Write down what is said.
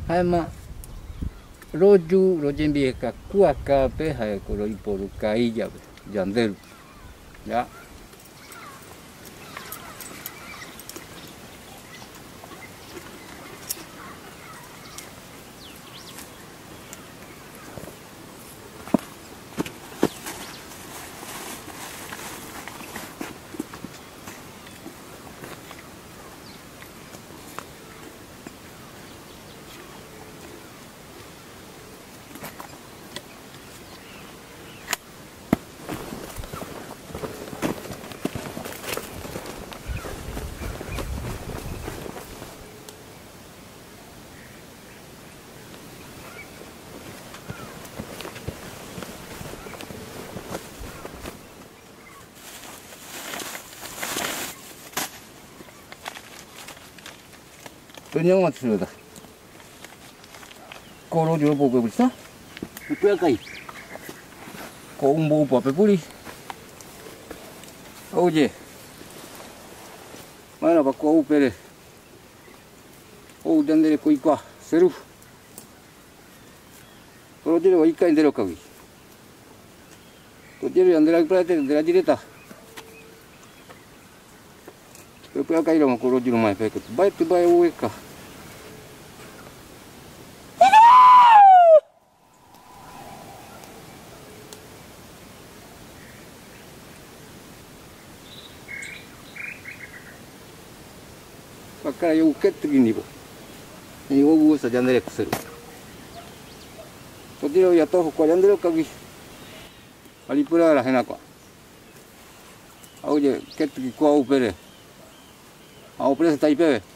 hai ma roju rojen bieka kuaka pe hai ko roi poru kai ya janderu ya. Tunyang mat sudah. Kalau jual bobe bisa, Itu ya kai. kau umbo apa puli? Oh je, mana pak kau pere? Oh dan dari kau ikah seru. Kalau dia ikan dari kau. Kalau dia yang dari pelate dari direta. Kalau kai orang kalau jual mai pekut, baik tu baik ueka. Pakai yang uket begini bu, ini ugu saja dari keseru. Kalau ya tahu kau yang dari kaki, alipura lah enak kok. Aku je ket kau pere, aku pere setai pere.